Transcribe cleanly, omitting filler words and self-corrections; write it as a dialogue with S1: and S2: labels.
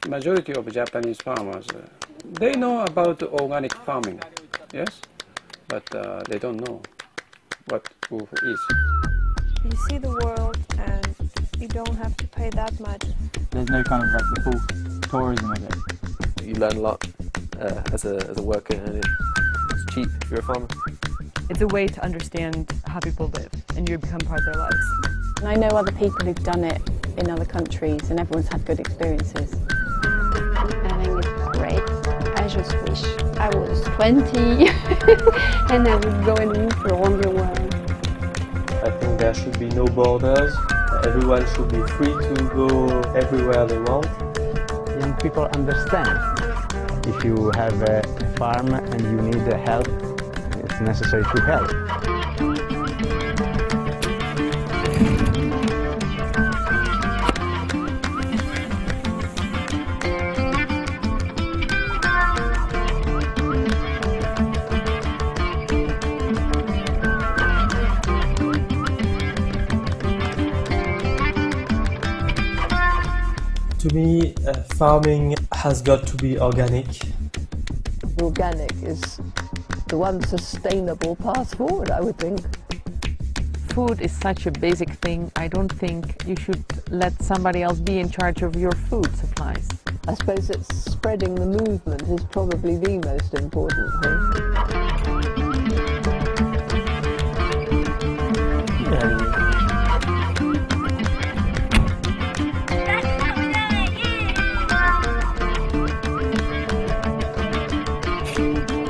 S1: majority of Japanese farmers, they know about organic farming, yes, but they don't know what WWOOF is.
S2: You see the world and you don't have to pay that much.
S3: There's no kind of like the full tourism of it.
S4: You learn a lot as a worker, and it's cheap if you're a farmer.
S5: It's a way to understand how people live, and you become part of their lives.
S6: And I know other people who've done it in other countries, and everyone's had good experiences.
S7: I think it's great. I just wish I was 20 and I would go and roam the world.
S8: I think there should be no borders. Everyone should be free to go everywhere they want.
S9: Young people understand. If you have a farm and you need help, it's necessary to help.
S8: To me, farming has got to be organic.
S10: Organic is the one sustainable path forward, I would think.
S5: Food is such a basic thing. I don't think you should let somebody else be in charge of your food supplies.
S10: I suppose it's spreading the movement is probably the most important thing.
S8: Yeah.